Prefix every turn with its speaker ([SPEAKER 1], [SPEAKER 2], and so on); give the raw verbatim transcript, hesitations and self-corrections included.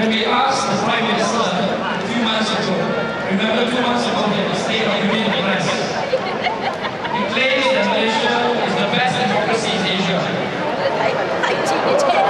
[SPEAKER 1] when we asked the Prime Minister a few months ago, remember two months ago he had the State of Union address, he claims that Malaysia is the best democracy in Asia.